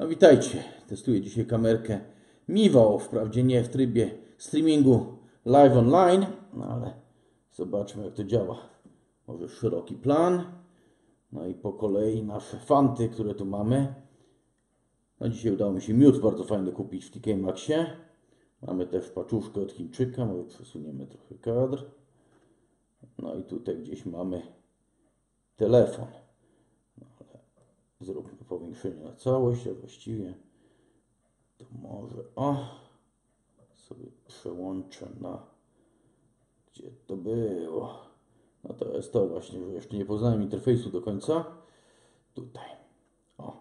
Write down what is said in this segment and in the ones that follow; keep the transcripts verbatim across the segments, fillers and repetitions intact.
No witajcie, testuję dzisiaj kamerkę Mivo, wprawdzie nie w trybie streamingu live online, no ale zobaczmy jak to działa. Może szeroki plan, no i po kolei nasze fanty, które tu mamy. No dzisiaj udało mi się miód bardzo fajny kupić w T K Maxie. Mamy też paczuszkę od Chińczyka, może przesuniemy trochę kadr. No i tutaj gdzieś mamy telefon. No ale zróbmy powiększenie na całość, a właściwie to może o sobie przełączę na gdzie to było. No to jest to właśnie, że jeszcze nie poznałem interfejsu do końca. Tutaj. O.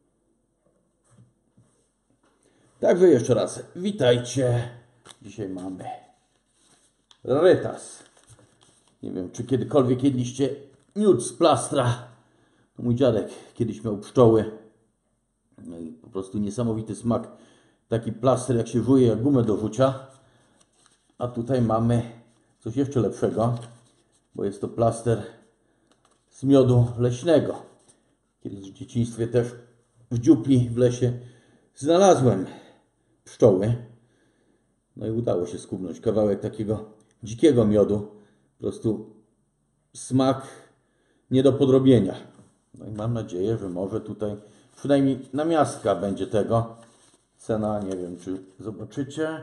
Także jeszcze raz witajcie. Dzisiaj mamy rarytas. Nie wiem, czy kiedykolwiek jedliście miód z plastra. Mój dziadek kiedyś miał pszczoły. No i po prostu niesamowity smak. Taki plaster jak się żuje, jak gumę do rzucia. A tutaj mamy coś jeszcze lepszego, bo jest to plaster z miodu leśnego. Kiedyś w dzieciństwie też w dziupli w lesie znalazłem pszczoły. No i udało się skubnąć kawałek takiego dzikiego miodu. Po prostu smak nie do podrobienia. No i mam nadzieję, że może tutaj przynajmniej namiastka będzie tego. Cena, nie wiem czy zobaczycie.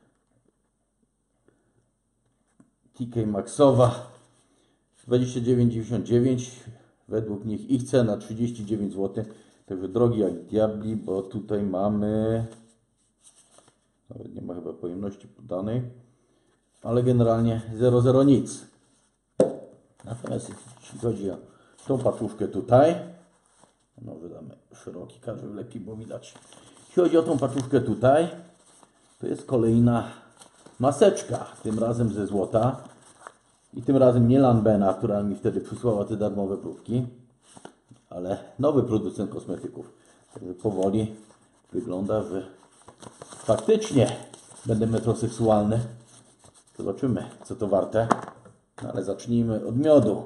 T K Maxowa dwadzieścia dziewięć dziewięćdziesiąt dziewięć. Według nich ich cena trzydzieści dziewięć złotych. Także drogi jak diabli, bo tutaj mamy, nawet nie ma chyba pojemności podanej, ale generalnie zero zero nic. Natomiast jeśli chodzi o tą paczuszkę tutaj, no wydamy szeroki kadr lepiej, bo widać. Jeśli chodzi o tą paczuszkę tutaj, to jest kolejna maseczka, tym razem ze złota. I tym razem nie Lanbena, która mi wtedy przysłała te darmowe próbki, ale nowy producent kosmetyków. Także powoli wygląda, że faktycznie będę metroseksualny. Zobaczymy, co to warte. No, ale zacznijmy od miodu.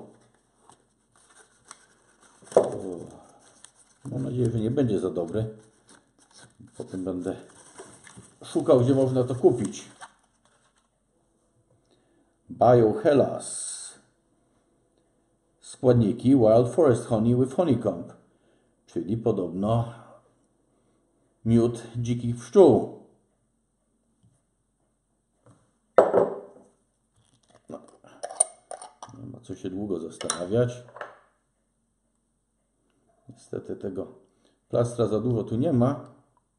Mam nadzieję, że nie będzie za dobry. Potem będę szukał, gdzie można to kupić. Biohellas. Składniki Wild Forest Honey with Honeycomb, czyli podobno miód dzikich pszczół. No. Nie ma co się długo zastanawiać. Niestety tego plastra za dużo tu nie ma.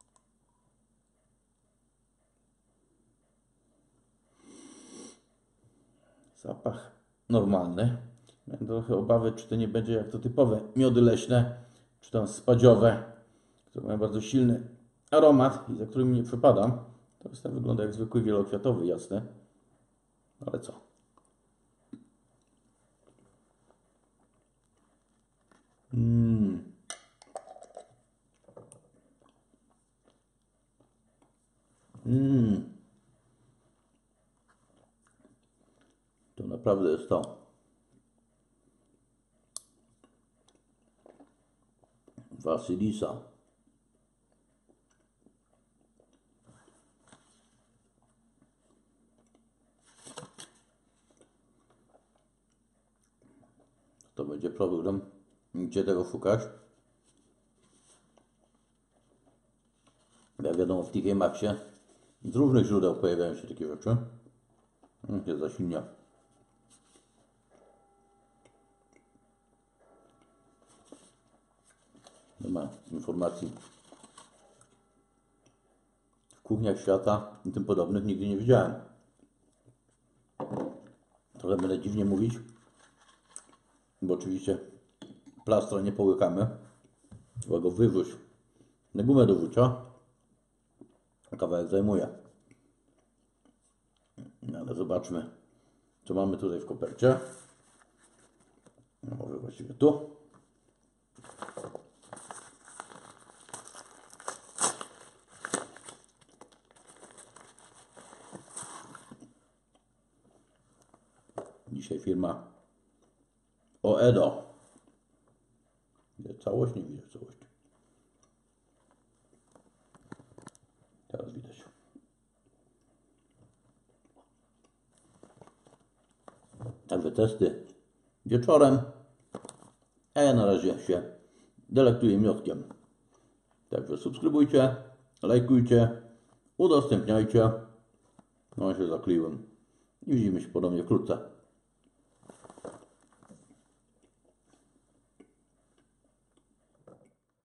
Zapach normalny. Miałem trochę obawy, czy to nie będzie jak to typowe miody leśne, czy tam spadziowe, które mają bardzo silny aromat i za którymi nie przepadam. To jest ten wygląda jak zwykły wielokwiatowy, jasne. Ale co? Mmm. Mmm. To naprawdę jest to. Vasilisa. To będzie problem, gdzie tego szukać. Jak wiadomo, w T K Maxie z różnych źródeł pojawiają się takie rzeczy. Jest za silnie. Nie ma informacji w kuchniach świata i tym podobnych nigdy nie widziałem. Trochę będę dziwnie mówić, bo oczywiście plastra nie połykamy. Trzeba go wywróć na gumę do rzucia. Kawałek zajmuje. No ale zobaczmy, co mamy tutaj w kopercie. No może właściwie tu. Dzisiaj firma Oedo. Całość nie widzę, całość. Także testy wieczorem, a ja na razie się delektuję miodkiem. Także subskrybujcie, lajkujcie, udostępniajcie. No ja się zakleiłem i widzimy się podobnie wkrótce.